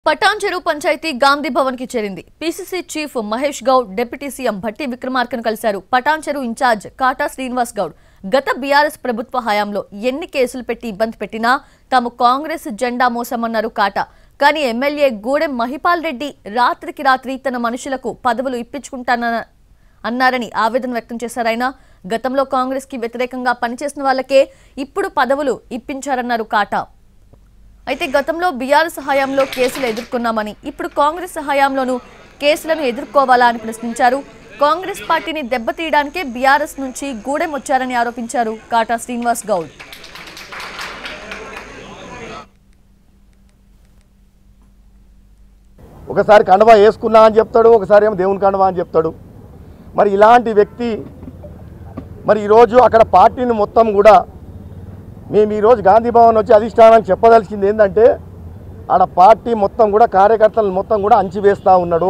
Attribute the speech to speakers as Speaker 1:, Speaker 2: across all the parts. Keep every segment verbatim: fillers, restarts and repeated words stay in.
Speaker 1: పటాన్ చెరువు పంచాయతీ గాంధీ భవన్ కి చేరింది. PCC chief Mahesh Goud deputy CM Bhatti విక్రమార్కను కలిశారు. పటాన్ చెరువు ఇన్ఛార్జ్ కాటా శ్రీనివాస్ గౌడ్ గత బీఆర్ఎస్ ప్రభుత్వ హయాంలో ఎన్ని కేసులు పెట్టి ఇబ్బంది పెట్టినా తాము కాంగ్రెస్ జెండా మోసమన్నారు కాటా. కానీ ఎమ్మెల్యే గూడెం మహిపాల్ రెడ్డి రాత్రికి రాత్రి తన మనుషులకు పదవులు ఇప్పించుకుంటాన అన్నారని ఆవేదన వ్యక్తం చేశారు. ఆయన గతంలో కాంగ్రెస్ కి వ్యతిరేకంగా పనిచేసిన వాళ్ళకే ఇప్పుడు పదవులు ఇప్పించారన్నారు కాటా. అయితే గతంలో బీఆర్ఎస్ హయాంలో కేసులు ఎదుర్కొన్నామని ఇప్పుడు కాంగ్రెస్ హయాంలోనూ కేసులను ఎదుర్కోవాలా అని ప్రశ్నించారు. కాంగ్రెస్ పార్టీని దెబ్బతీయడానికే బీఆర్ఎస్ నుంచి గూడెం వచ్చారని ఆరోపించారు కాటా శ్రీనివాస్ గౌడ్.
Speaker 2: ఒకసారి కండవా వేసుకున్నా అని చెప్తాడు, ఒకసారి ఏమో దేవుని కండవా అని చెప్తాడు. మరి ఇలాంటి వ్యక్తి మరి ఈరోజు అక్కడ పార్టీని మొత్తం కూడా మేము ఈరోజు గాంధీ భవన్ వచ్చి అధిష్టానానికి చెప్పదలిసింది ఏంటంటే ఆడ పార్టీ మొత్తం కూడా కార్యకర్తలను మొత్తం కూడా అంచివేస్తూ ఉన్నాడు.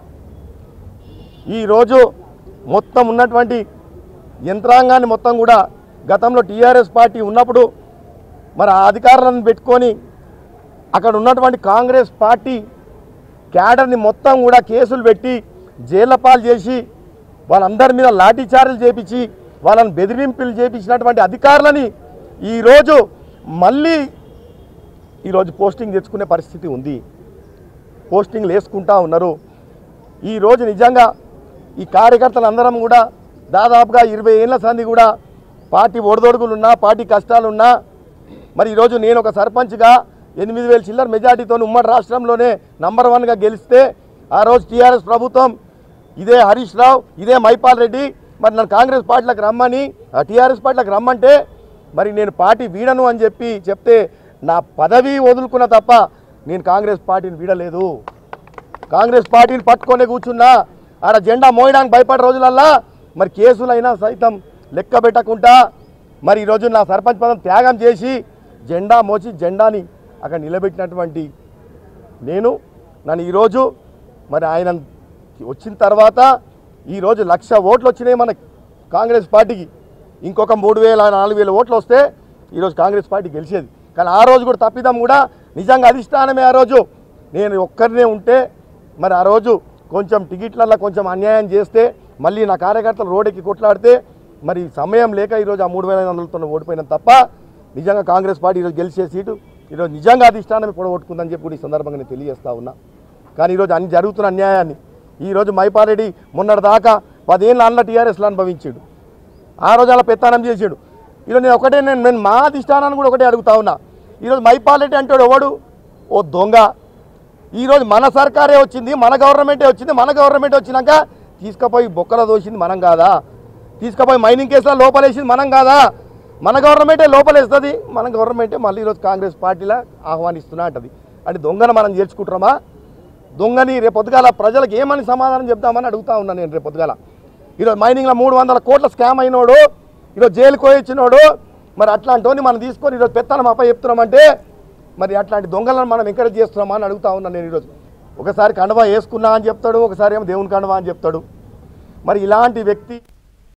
Speaker 2: ఈరోజు మొత్తం ఉన్నటువంటి యంత్రాంగాన్ని మొత్తం కూడా గతంలో టీఆర్ఎస్ పార్టీ ఉన్నప్పుడు మరి ఆ అధికారులను పెట్టుకొని అక్కడ ఉన్నటువంటి కాంగ్రెస్ పార్టీ క్యాడర్ని మొత్తం కూడా కేసులు పెట్టి జైళ్ళ పాలు చేసి వాళ్ళందరి మీద లాఠీచార్జీలు చేపించి వాళ్ళని బెదిరింపులు చేపించినటువంటి అధికారులని ఈరోజు మళ్ళీ ఈరోజు పోస్టింగ్ తెచ్చుకునే పరిస్థితి ఉంది. పోస్టింగ్లు వేసుకుంటా ఉన్నారు. ఈరోజు నిజంగా ఈ కార్యకర్తలు అందరం కూడా దాదాపుగా ఇరవై ఏళ్ళ సంది కూడా పార్టీ ఒడిదొడుగులున్నా పార్టీ కష్టాలున్నా మరి ఈరోజు నేను ఒక సర్పంచ్గా ఎనిమిది వేల చిల్లర మెజార్టీతో ఉమ్మడి రాష్ట్రంలోనే నంబర్ వన్గా గెలిస్తే ఆ రోజు టీఆర్ఎస్ ప్రభుత్వం ఇదే హరీష్ రావు ఇదే మహిపాల్ రెడ్డి మరి నన్ను కాంగ్రెస్ పార్టీలకు రమ్మని టీఆర్ఎస్ పార్టీలకు రమ్మంటే మరి నేను పార్టీ వీడను అని చెప్పి చెప్తే నా పదవి వదులుకున్న తప్ప నేను కాంగ్రెస్ పార్టీని వీడలేదు. కాంగ్రెస్ పార్టీని పట్టుకొని కూర్చున్నా ఆడ జెండా మోయడానికి భయపడే రోజులల్లా మరి కేసులైనా సైతం లెక్క పెట్టకుండా మరి ఈరోజు నా సర్పంచ్ పదం త్యాగం చేసి జెండా మోచి జెండాని అక్కడ నిలబెట్టినటువంటి నేను నన్ను ఈరోజు మరి ఆయన వచ్చిన తర్వాత ఈరోజు లక్ష ఓట్లు వచ్చినాయి మన కాంగ్రెస్ పార్టీకి. ఇంకొక మూడు వేల నాలుగు వేల ఓట్లు వస్తే ఈరోజు కాంగ్రెస్ పార్టీ గెలిచేది. కానీ ఆ రోజు కూడా తప్పిదం కూడా నిజంగా అధిష్టానమే ఆ రోజు నేను ఒక్కరినే ఉంటే మరి ఆ రోజు కొంచెం టికెట్లలో కొంచెం అన్యాయం చేస్తే మళ్ళీ నా కార్యకర్తలు రోడ్డుకి కొట్లాడితే మరి సమయం లేక ఈరోజు ఆ మూడు వేల ఐదు వందలతో ఓడిపోయినాం తప్ప నిజంగా కాంగ్రెస్ పార్టీ ఈరోజు గెలిచే సీటు ఈరోజు నిజంగా అధిష్టానమే పొడగొట్టుకుందని చెప్పి ఈ సందర్భంగా నేను తెలియజేస్తా ఉన్నా. కానీ ఈరోజు అన్ని జరుగుతున్న అన్యాయాన్ని ఈరోజు మహిపాల్ రెడ్డి మొన్నటి దాకా పదేళ్ళ అన్న టీఆర్ఎస్లో అనుభవించాడు. ఆ రోజు అలా పెత్తానం చేసాడు. ఈరోజు నేను ఒకటే నేను నేను మా అధిష్టానాన్ని కూడా ఒకటే అడుగుతా ఉన్నా. ఈరోజు మహిపాల్ రెడ్డి అంటాడు ఎవడు ఓ దొంగ. ఈరోజు మన సర్కారే వచ్చింది, మన గవర్నమెంటే వచ్చింది. మన గవర్నమెంట్ వచ్చినాక తీసుకుపోయి బొక్కల దోసింది మనం కాదా? తీసుకుపోయి మైనింగ్ కేసులో లోపలేసింది మనం కాదా? మన గవర్నమెంటే లోపలేస్తుంది. మన గవర్నమెంటే మళ్ళీ ఈరోజు కాంగ్రెస్ పార్టీలా ఆహ్వానిస్తున్నా అంటది. అంటే దొంగను మనం చేర్చుకుంటామా? దొంగని రేపు పొద్దుగాల ప్రజలకు ఏమని సమాధానం చెప్తామని అడుగుతా ఉన్నాను నేను. రేపు పొద్దుగాల ఈరోజు మైనింగ్లో మూడు వందల కోట్ల స్కామ్ అయినోడు ఈరోజు జైలుకు వచ్చినోడు మరి అట్లాంటి మనం తీసుకొని ఈరోజు పెత్తనం అప్ప చెప్తున్నామంటే మరి అట్లాంటి దొంగలను మనం ఎంకరేజ్ చేస్తున్నామా అని అడుగుతా ఉన్నాను నేను. ఈరోజు ఒకసారి కండవా వేసుకున్నా అని చెప్తాడు, ఒకసారి ఏమో దేవుని కండవా అని చెప్తాడు. మరి ఇలాంటి వ్యక్తి